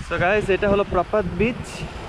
So guys, এটা হলো প্রপাত beach.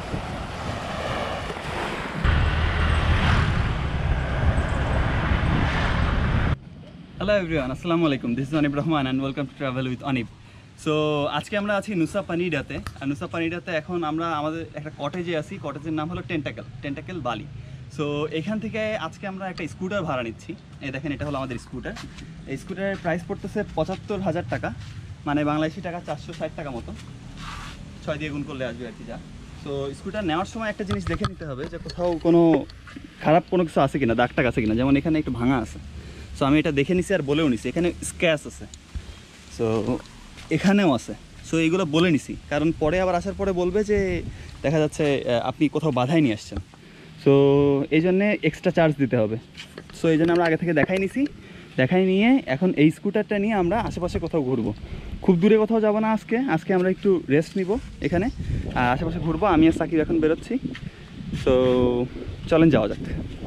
Hello everyone, আসসালামু আলাইকুম। This is Anib Rahman and welcome to travel with Anib. সো আজকে আমরা আছি নুসা পানিডাতে। আর নুসা পানিডাতে এখন আমরা আমাদের একটা কটেজে আছি। কটেজের নাম হলো টেন্টাকেল বালি। সো এখান থেকে আজকে আমরা একটা স্কুটার ভাড়া নিচ্ছি। এই দেখেন, এটা হলো আমাদের স্কুটার। এই স্কুটারের প্রাইস পড়তেছে ৭৫,০০০ টাকা, মানে বাংলাদেশি টাকা ৪৬০ টাকা মতো। ৬ দিয়ে গুণ করলে আসবে আর কি যা। সো স্কুটার নেওয়ার সময় একটা জিনিস দেখে নিতে হবে যে কোথাও কোনো খারাপ কোনো কিছু আছে কিনা, দাগ টাগ আছে কিনা। যেমন এখানে একটু ভাঙা আছে। সো আমি এটা দেখে নিছি আর বলেও নিছি। এখানে স্ক্র্যাচ আছে, সো এখানেও আছে। সো এইগুলো বলে নিছি, কারণ পরে আবার আসার পরে বলবে যে দেখা যাচ্ছে আপনি কোথাও বাধাই নিয়ে আসছেন। সো এই জন্যে এক্সট্রা চার্জ দিতে হবে। সো এই জন্য আমরা আগে থেকে দেখাই নিয়ে এখন এই স্কুটারটা নিয়ে আমরা আশেপাশে কোথাও ঘুরবো। খুব দূরে কোথাও যাবো না আজকে আমরা একটু রেস্ট নিব এখানে, আর আশেপাশে ঘুরবো। আমি আর সাকিব এখন বেরোচ্ছি। সো চলেন যাওয়া যাক।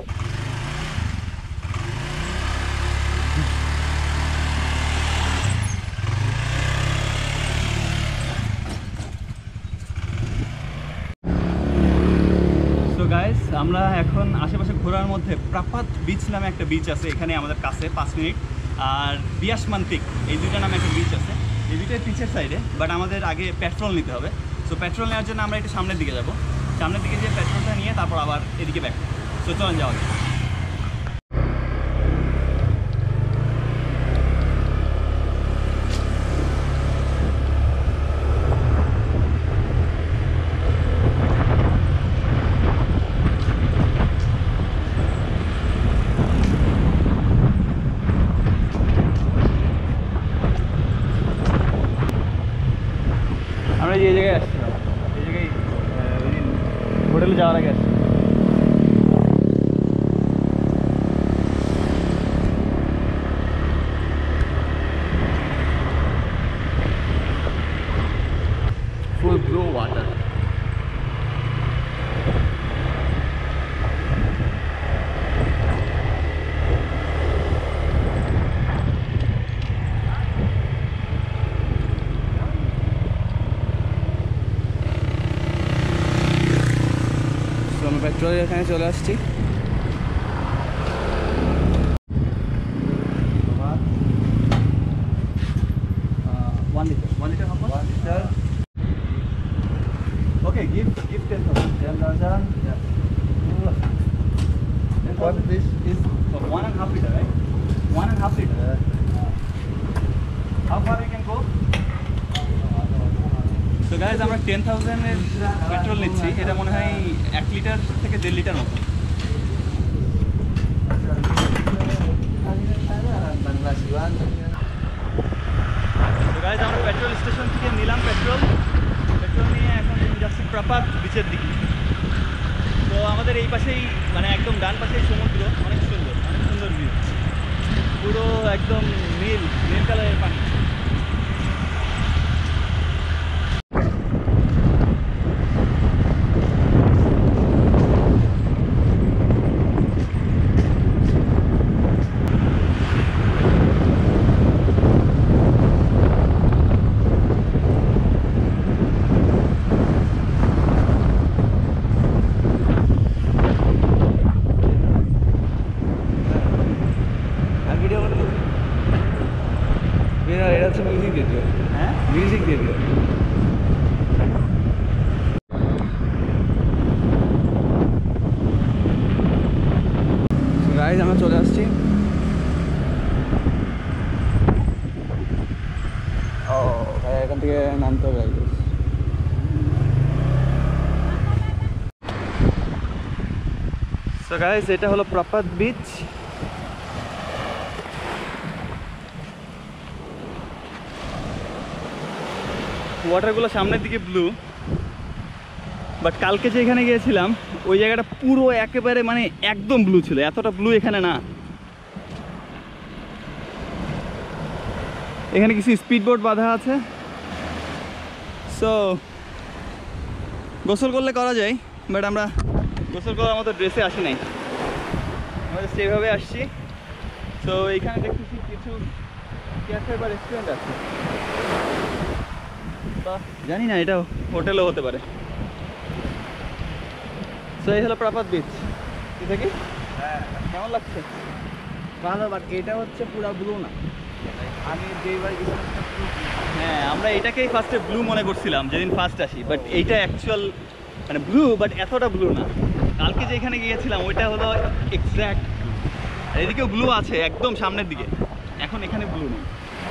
গাইস, আমরা এখন আশেপাশে ঘোরার মধ্যে প্রপাত বিচ নামে একটা বিচ আছে এখানে আমাদের কাছে 5 মিনিট, আর বিয়াসমান পিক, এই দুইটা নামে একটা বিচ আছে। এই দুইটাই পিচের সাইডে, বাট আমাদের আগে পেট্রোল নিতে হবে। সো পেট্রোল নেওয়ার জন্য আমরা একটু সামনের দিকে যাব। সামনের দিকে গিয়ে পেট্রোলটা নিয়ে তারপর আবার এদিকে ব্যাক। সো চলেন যাওয়া যায়। আমরা যে জায়গায় আসছিলাম, এই জায়গায় হোটেলে যাওয়ার আগে আসছি। Full blue water. আমরা পেট্রোলের এখানে চলে আসছি। One liter how much? 1 liter. Okay, give 10,000. 10,000. Yeah. What this is? 1.5 liter, right? 1.5 liter. How far we can go? So guys, আমরা 10,000 এর পেট্রোল নিচ্ছি। এটা মনে হয় 1 লিটার থেকে 1.5 লিটার মতো। তো গাইজ, আমরা পেট্রোল স্টেশন থেকে নিলাম পেট্রোল নিয়ে এখন যাচ্ছি প্রপাত বিচের দিকে। তো আমাদের এই পাশেই, মানে একদম ডান পাশেই সমুদ্র, অনেক সুন্দর বিচ, পুরো একদম নীল কালারের পানি। এটা হচ্ছে মিউজিক দিয়ে দিও। হ্যাঁ, মিউজিক দিয়ে দিও। গাইজ, আমরা চলে আসছি। ও ভাই, এখান থেকে নামতে হবে। সো গাইস, এটা হলো প্রপাত বিচ। ওয়াটারগুলো সামনের দিকে ব্লু, বাট কালকে যে এখানে গিয়েছিলাম ওই জায়গাটা পুরো একেবারে মানে একদম ব্লু ছিল। এতটা ব্লু এখানে না। এখানে কিছু স্পিডবোট বাঁধা আছে। সো গোসল করলে করা যায়, বাট আমরা গোসল করার মতো ড্রেসে আসি নাই, আমরা সেভাবে আসছি। সো এইখানে দেখতেছি কিছু ক্যাফে বা রেস্টুরেন্ট আছে। বা জানি না, এটা হোটেলও হতে পারে। তো এই হলো প্রাপাত বিচ। কি থেকে হ্যাঁ কেমন লাগছে? ভালো, বাট এটা হচ্ছে পুরো ব্লু না। আমি যেইবার গেছিলাম সেটা পুরো blue। হ্যাঁ, আমরা এটাকেই ফার্স্টে ব্লু মনে করছিলাম যেদিন ফার্স্ট আসি, বাট এইটা অ্যাকচুয়াল মানে ব্লু, বাট এতটা ব্লু না। কালকে যেখানে গিয়েছিলাম ওইটা হলো এক্স্যাক্ট ব্লু, আর এদিকেও ব্লু আছে একদম সামনের দিকে, এখন এখানে ব্লু নেই।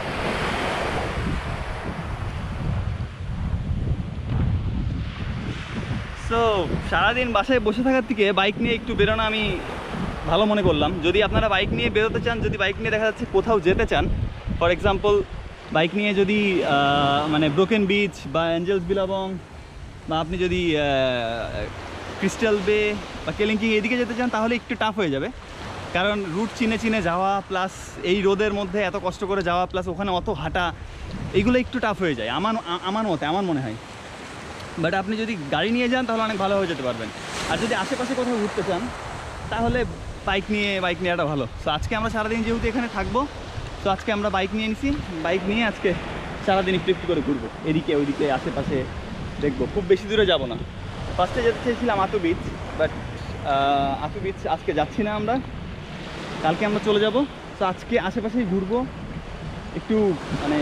সো সারাদিন বাসায় বসে থাকার থেকে বাইক নিয়ে একটু বেরোনো আমি ভালো মনে করলাম। যদি আপনারা বাইক নিয়ে বেরোতে চান, যদি বাইক নিয়ে দেখা যাচ্ছে কোথাও যেতে চান, ফর এক্সাম্পল বাইক নিয়ে যদি মানে ব্রোকেন বিচ বা অ্যাঞ্জেলস বিলাবং, বা আপনি যদি ক্রিস্টাল বে বা কেলিঙ্কি এদিকে যেতে চান, তাহলে একটু টাফ হয়ে যাবে। কারণ রুট চিনে চিনে যাওয়া, প্লাস এই রোদের মধ্যে এত কষ্ট করে যাওয়া, প্লাস ওখানে অত হাঁটা, এইগুলো একটু টাফ হয়ে যায় আমার মনে হয়। বাট আপনি যদি গাড়ি নিয়ে যান তাহলে অনেক ভালো হয়ে যেতে পারবেন। আর যদি আশেপাশে কোথাও ঘুরতে চান তাহলে বাইক নেওয়াটা ভালো। সো আজকে আমরা সারাদিন যেহেতু এখানে থাকবো, তো আজকে আমরা বাইক নিয়ে নিছি। বাইক নিয়ে আজকে সারাদিন একটু একটু করে ঘুরবো, এদিকে ওইদিকে আশেপাশে দেখবো। খুব বেশি দূরে যাব না। ফার্স্টে যেতে চেয়েছিলাম Atuh beach, but Atuh beach আজকে যাচ্ছি না আমরা, কালকে আমরা চলে যাব। তো আজকে আশেপাশেই ঘুরবো, একটু মানে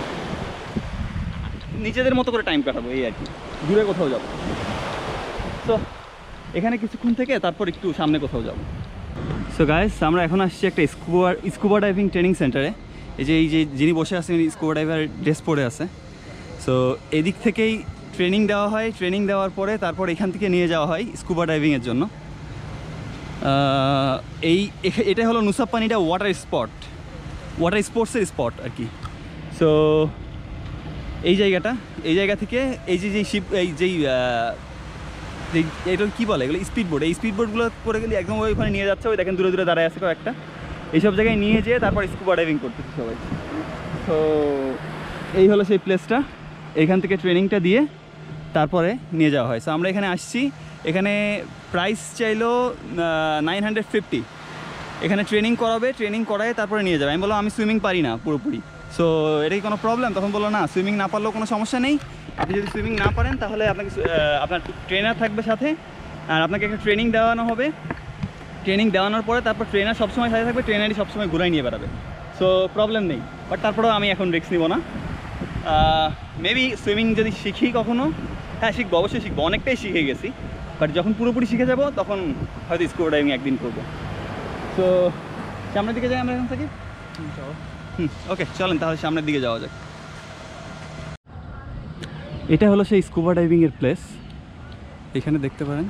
নিজেদের মতো করে টাইম কাটাবো, এই আর কি। দূরে কোথাও যাবো। তো এখানে কিছুক্ষণ থেকে তারপর একটু সামনে কোথাও যাবো। সো গাইস, আমরা এখন আসছি একটা স্কুবা ডাইভিং ট্রেনিং সেন্টারে। এই যে যিনি বসে আছেন স্কুবা ডাইভার ড্রেস পরে আছে। সো এদিক থেকেই ট্রেনিং দেওয়া হয়, ট্রেনিং দেওয়ার পরে তারপর এখান থেকে নিয়ে যাওয়া হয় স্কুবা ডাইভিংয়ের জন্য। এটা হলো নুসা পানিডা ওয়াটার স্পোর্টসের স্পট আর কি। সো এই জায়গা থেকে এই এটা কী বলে, এগুলো স্পিডবোট। এই স্পিডবোটগুলো করে গেলে একদম ওইখানে নিয়ে যাচ্ছে। ওই দেখেন দূরে দূরে দাঁড়ায় আছে কয়েকটা। এইসব জায়গায় নিয়ে যেয়ে তারপর স্কুবা ডাইভিং করতেছে সবাই। তো এই হলো সেই প্লেসটা, এখান থেকে ট্রেনিংটা দিয়ে তারপরে নিয়ে যাওয়া হয়। সো আমরা এখানে আসছি, এখানে প্রাইস চাইলো 950। এখানে ট্রেনিং করাবে, ট্রেনিং করায় তারপরে নিয়ে যাবে। আমি বললাম আমি সুইমিং পারি না পুরোপুরি, সো এটা কি কোনো প্রবলেম? তখন বললো না, সুইমিং না পারলেও কোনো সমস্যা নেই। আপনি যদি সুইমিং না পারেন তাহলে আপনাকে আপনার ট্রেনার থাকবে সাথে, আর আপনাকে একটা ট্রেনিং দেওয়ানো হবে। ট্রেনিং দেওয়ানোর পরে তারপর ট্রেনার সবসময় সাথে থাকবে, ট্রেনারই সবসময় ঘুরাই নিয়ে বেড়াবে। সো প্রবলেম নেই। বাট তারপরেও আমি এখন রিস্ক নিব না। মেবি সুইমিং যদি শিখি কখনো, হ্যাঁ শিখবো, অবশ্যই শিখবো, অনেকটাই শিখে গেছি। বাট যখন পুরোপুরি শিখে যাব তখন হয়তো স্কুবা ডাইভিং একদিন করবো। তো সামনের দিকে যাই আমরা এখন থেকে। ওকে চলেন তাহলে সামনের দিকে যাওয়া যাক। এটা হলো সেই স্কুবা ডাইভিংয়ের প্লেস, এখানে দেখতে পারেন।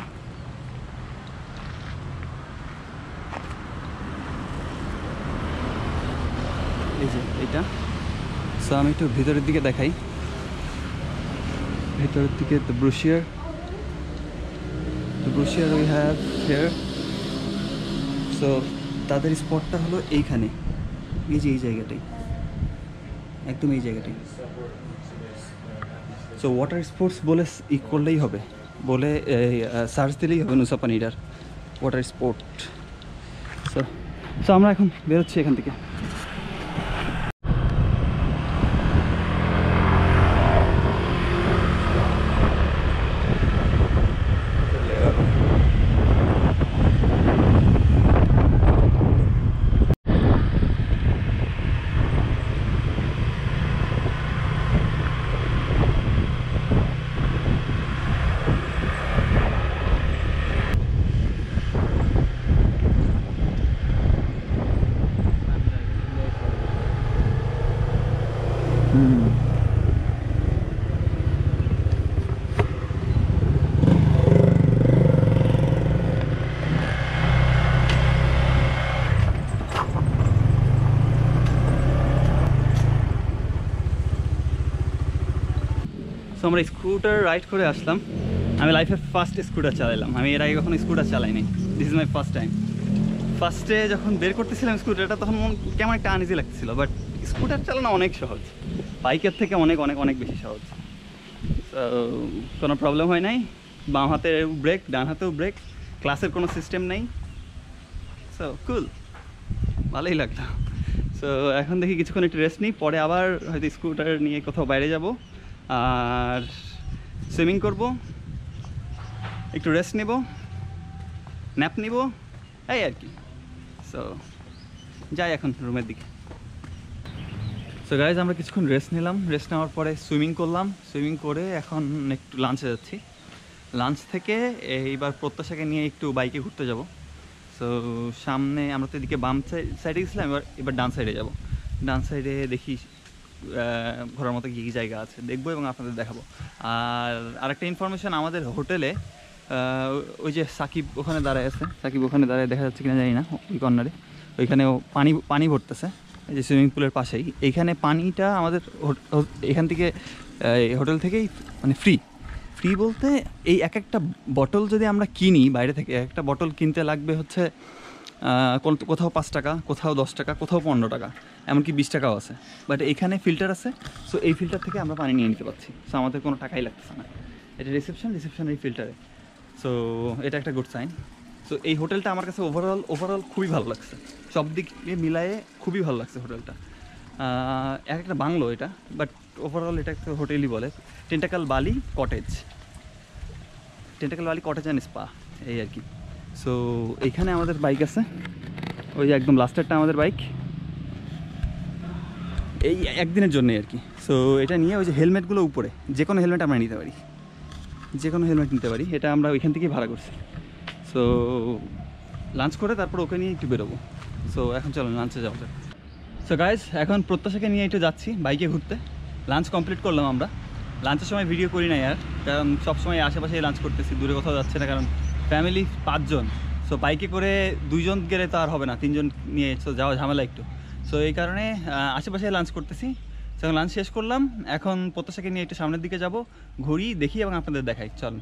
এই যে এটা। সো আমি একটু ভিতরের দিকে দেখাই, ভিতরের দিকে the brochure we have here. So তাদের স্পটটা হলো এইখানে, এই যে এই জায়গাটাই, একদম এই জায়গাটাই। সো ওয়াটার স্পোর্টস বলে করলেই হবে, বলে সার্চ দিলেই হবে নুসা পানিডার ওয়াটার স্পোর্ট। সো আমরা এখন বেরোচ্ছি এখান থেকে। সো আমরা স্কুটার রাইড করে আসলাম। আমি লাইফে ফার্স্ট স্কুটার চালাইলাম, আমি এর আগে কখনো স্কুটার চালাইনি। This is my first time. ফার্স্টে যখন বের করতেছিলাম স্কুটারটা তখন কেমন একটা আনইজি লাগতেছিল, বাট স্কুটার চালানো অনেক সহজ, বাইকের থেকে অনেক অনেক অনেক বেশি সহজ। কোনো প্রবলেম হয় নাই। বাম হাতে ব্রেক, ডান হাতেও ব্রেক, ক্লাসের কোনো সিস্টেম নেই। সো কুল, ভালোই লাগলো। সো এখন দেখি কিছুক্ষণ একটু রেস্ট নিই, পরে আবার হয়তো স্কুটার নিয়ে কোথাও বাইরে যাব, আর সুইমিং করব, একটু রেস্ট নেব, ন্যাপ নিব, এই আর কি। সো যাই এখন রুমের দিকে। সো গাইজ আমরা কিছুক্ষণ রেস্ট নিলাম, রেস্ট নেওয়ার পরে সুইমিং করলাম, সুইমিং করে এখন একটু লাঞ্চে যাচ্ছি। লাঞ্চ থেকে এইবার প্রত্যাশাকে নিয়ে একটু বাইকে ঘুরতে যাব। সো সামনে আমরা তো এদিকে বাম সাইডে গেছিলাম, এবার ডান সাইডে যাব। ডান সাইডে দেখি ঘোরার মতো কী কী জায়গা আছে দেখবো এবং আপনাদের দেখাবো। আর আরেকটা ইনফরমেশান, আমাদের হোটেলে ওই যে সাকিব ওখানে দাঁড়ায় আছে, সাকিব ওখানে দাঁড়ায় দেখা যাচ্ছে কিনা জানি না, ওই কর্নারে ওইখানেও পানি ভরতেছে, এই যে সুইমিং পুলের পাশেই। এইখানে পানিটা আমাদের এখান থেকে হোটেল থেকেই মানে ফ্রি বলতে এই একটা বটল যদি আমরা কিনি বাইরে থেকে, একটা বটল কিনতে লাগবে হচ্ছে কোথাও 5 টাকা, কোথাও 10 টাকা, কোথাও 15 টাকা, এমনকি 20 টাকাও আছে। বাট এখানে ফিল্টার আছে, সো এই ফিল্টার থেকে আমরা পানি নিয়ে নিতে পারছি। সো আমাদের কোনো টাকাই লাগতেছে না। এটা রিসেপশন এই ফিল্টারে। সো এটা একটা গুড সাইন। সো এই হোটেলটা আমার কাছে ওভারঅল খুবই ভালো লাগছে, সব দিক দিয়ে মিলায়ে খুবই ভালো লাগছে হোটেলটা। একটা বাংলো এটা, বাট ওভারঅল এটা একটা হোটেলই বলে। টেন্টাকেল বালি কটেজ অ্যান্ড স্পা, এই আর কি। সো এইখানে আমাদের বাইক আছে, ওই যে একদম লাস্টেরটা আমাদের বাইক, এই একদিনের জন্যই আর কি। সো এটা নিয়ে ওই যে হেলমেটগুলো উপরে, যে কোনো হেলমেট আমরা নিতে পারি, এটা আমরা ওইখান থেকেই ভাড়া করছি। সো লাঞ্চ করে তারপর ওকে নিয়ে একটু বেরোবো। সো এখন চলো লাঞ্চে যাওয়া যাক। সো গাইজ এখন প্রত্যাশাকে নিয়ে একটু যাচ্ছি বাইকে ঘুরতে। লাঞ্চ কমপ্লিট করলাম আমরা। লাঞ্চের সময় ভিডিও করি না আর, কারণ সবসময় আশেপাশেই লাঞ্চ করতেছি, দূরে কোথাও যাচ্ছে না, কারণ ফ্যামিলি 5 জন। সো বাইকে করে 2 জন গেলে তো আর হবে না, 3 জন নিয়ে তো যাওয়া ঝামেলা একটু। সো এই কারণে আশেপাশে লাঞ্চ করতেছি। যখন লাঞ্চ শেষ করলাম, এখন প্রত্যাশাকে নিয়ে একটু সামনের দিকে যাব, ঘুরি দেখি এবং আপনাদের দেখাই। চল।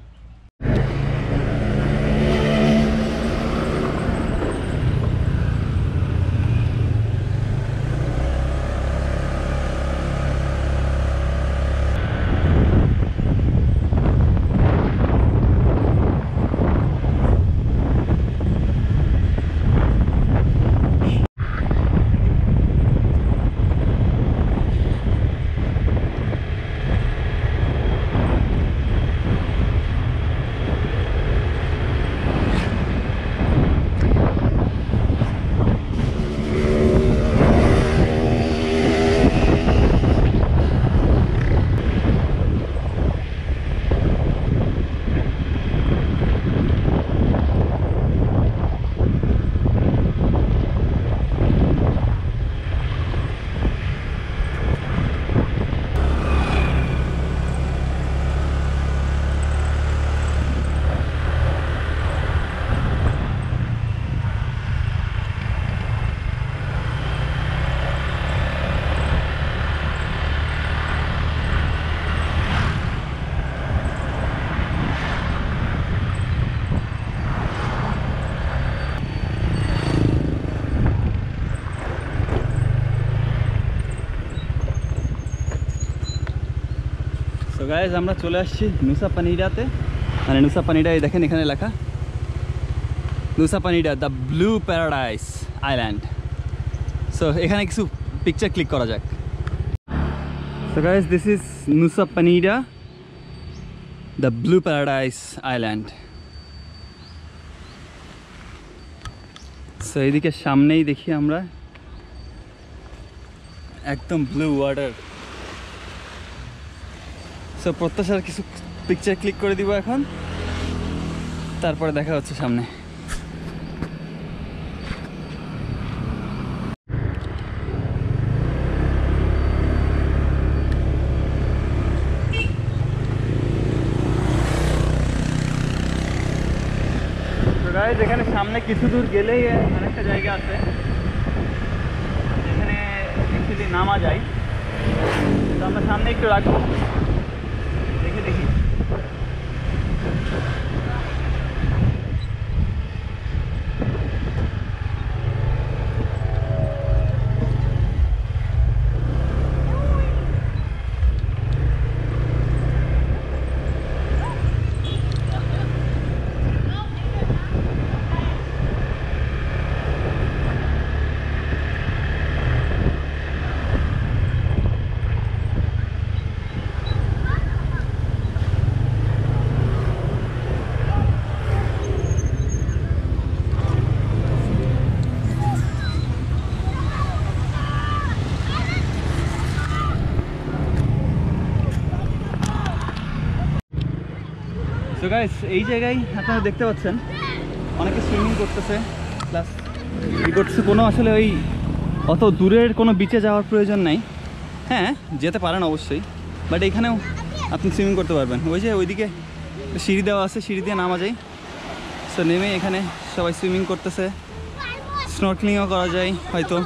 তো গাইজ আমরা চলে আসছি নুসা পানিডাতে, মানে নুসা পানিডা, এই দেখেন এখানে লেখা Nusa Penida the blue paradise island. So এখানে কিছু পিকচার ক্লিক করা যাক। So guys this is Nusa Penida the blue paradise island. So এইদিকে সামনেই দেখি আমরা একদম ব্লু ওয়াটার। সো প্রত্যাশার কিছু পিকচার ক্লিক করে দিব এখন, তারপরে দেখা হচ্ছে সামনে। গাইজ এখানে সামনে কিছু দূর গেলেই অনেকটা জায়গা আছে যেখানে অ্যাকচুয়ালি নামা যায়। তো আমরা সামনে একটু রাখবো, দেখি। গাইস এই জায়গায় আপনারা দেখতে পাচ্ছেন অনেকে সুইমিং করতেছে প্লাস ই করতেছে, কোনো আসলে ওই অত দূরের কোনো বিচে যাওয়ার প্রয়োজন নাই। হ্যাঁ যেতে পারেন অবশ্যই, বাট এখানেও আপনি সুইমিং করতে পারবেন। ওই যে ওইদিকে সিঁড়ি দেওয়া আছে, সিঁড়ি দিয়ে নামা যায়। সো নেমে এখানে সবাই সুইমিং করতেছে, স্নর্কেলিংও করা যায় হয়তো।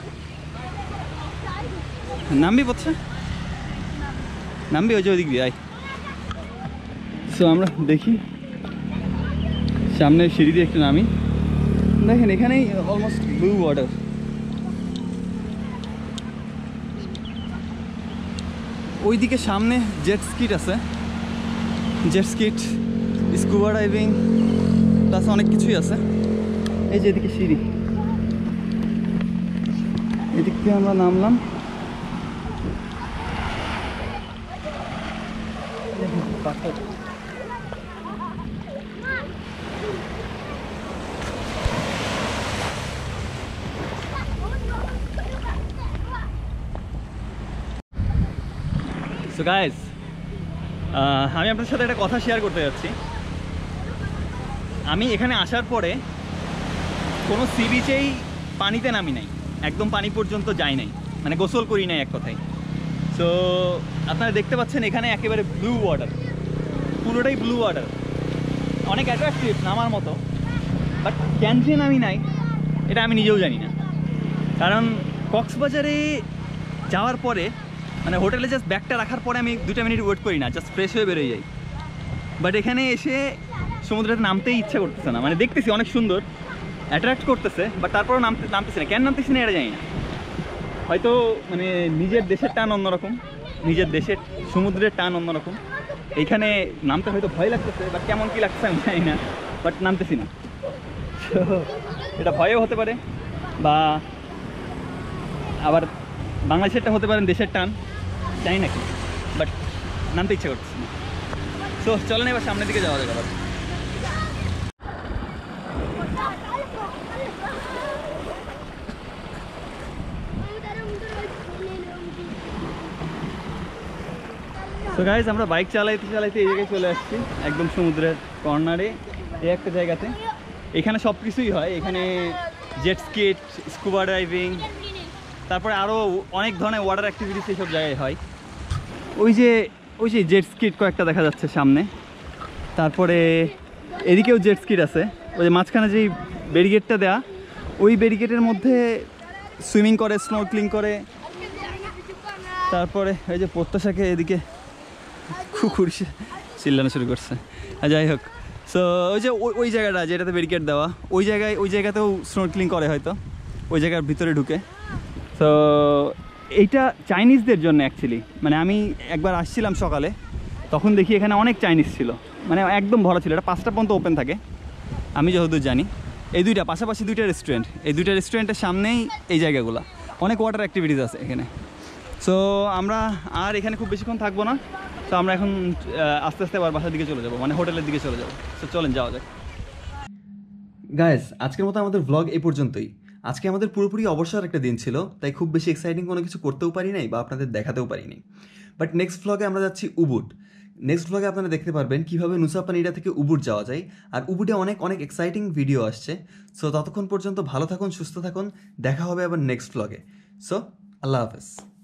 নামবি পড়ছে, নামবি ওই যে ওইদিক দিয়ে আয়। সো আমরা দেখি সামনে সিঁড়ি দিয়ে একটু নামি, দেখেন এখানেই অলমোস্ট ব্লু ওয়াটার। ওইদিকে সামনে জেট স্কিট আছে, jet ski, scuba diving plus অনেক কিছুই আছে। এই যে এদিকে সিঁড়ি, এদিক থেকে আমরা নামলাম। পাথর সো গাইস আমি আপনার সাথে একটা কথা শেয়ার করতে যাচ্ছি। আমি এখানে আসার পরে কোনো সি বিচেই পানিতে নামি নাই, একদম পানি পর্যন্ত যাই নাই, মানে গোসল করি নাই এক কথায়। সো আপনারা দেখতে পাচ্ছেন এখানে একেবারে ব্লু ওয়াটার, পুরোটাই ব্লু ওয়াটার, অনেক অ্যাট্রাকটিভ নামার মতো। বাট কেন যে নামি নাই এটা আমি নিজেও জানি না, কারণ কক্সবাজারে যাওয়ার পরে মানে হোটেলে জাস্ট ব্যাগটা রাখার পরে আমি 2 মিনিট ওয়েট করি না, জাস্ট ফ্রেশ হয়ে বেরোয় যাই। বাট এখানে এসে সমুদ্রে নামতেই ইচ্ছা করতেছে না, মানে দেখতেছি অনেক সুন্দর, অ্যাট্রাক্ট করতেছে, বাট তারপরেও নামতেছি না। কেন নামতেছি না এটা জানি না, হয়তো মানে নিজের দেশের টান অন্যরকম, নিজের দেশের সমুদ্রের টান অন্যরকম। এইখানে নামতে হয়তো ভয় লাগতেছে, বাট কেমন কী লাগছে আমি জানি না, বাট নামতেছি না। এটা ভয়ও হতে পারে, বা আবার বাংলাদেশেরটা হতে পারেন দেশের টান, জানি না কি, বাট নামতে ইচ্ছা করতেছি না। সো চলেন এবার সামনের দিকে যাওয়া যাবে। আবার তো গাইজ আমরা বাইক চালাইতে চালাইতে এই জায়গায় চলে আসছি, একদম সমুদ্রের কর্নারে এই একটা জায়গাতে। এখানে সব কিছুই হয়, এখানে জেট স্কিট, স্কুবা ডাইভিং, তারপরে আরও অনেক ধরনের ওয়াটার অ্যাক্টিভিটিস এইসব জায়গায় হয়। ওই যে জেট স্কিট কয়েকটা দেখা যাচ্ছে সামনে, তারপরে এদিকেও জেট স্কিট আছে। ওই যে মাঝখানে যেই ব্যারিকেডটা দেওয়া, ওই ব্যারিকেডের মধ্যে সুইমিং করে, স্নর্কেলিং করে। তারপরে ওই যে প্রত্যাশাকে এদিকে কুকুর চিল্লানো শুরু করছে, যাই হোক। সো ওই যে ওই জায়গাটা যেটাতে ব্যারিকেড দেওয়া, ওই জায়গাতেও স্নর্কেলিং করে হয়তো, ওই জায়গার ভিতরে ঢুকে। তো এইটা চাইনিজদের জন্য অ্যাকচুয়ালি, মানে আমি একবার আসছিলাম সকালে, তখন দেখি এখানে অনেক চাইনিজ ছিল, মানে একদম ভরা ছিল। এটা 5টা পর্যন্ত ওপেন থাকে আমি যতদূর জানি। এই দুইটা পাশাপাশি 2টা রেস্টুরেন্ট, এই 2টা রেস্টুরেন্টের সামনেই এই জায়গাগুলো, অনেক ওয়াটার অ্যাক্টিভিটিস আছে এখানে। সো আমরা আর এখানে খুব বেশিক্ষণ থাকবো না, তো আমরা এখন আস্তে আস্তে আবার বাসার দিকে চলে যাবো, মানে হোটেলের দিকে চলে যাবো। সো চলেন যাওয়া যাক। গাইজ আজকের মতো আমাদের ব্লগ এই পর্যন্তই। আজকে আমাদের পুরোপুরি অবসর একটা দিন ছিল, তাই খুব বেশি এক্সাইটিং কোনো কিছু করতেও পারি নাই বা আপনাদের দেখাতেও পারিনি। বাট নেক্সট ব্লগে আমরা যাচ্ছি উবুড। নেক্সট ব্লগে আপনারা দেখতে পারবেন কীভাবে নুসা পানিডা থেকে উবুড যাওয়া যায়, আর উবুডে অনেক অনেক এক্সাইটিং ভিডিও আসছে। সো ততক্ষণ পর্যন্ত ভালো থাকুন, সুস্থ থাকুন, দেখা হবে আবার নেক্সট ব্লগে। সো আল্লাহ হাফেজ।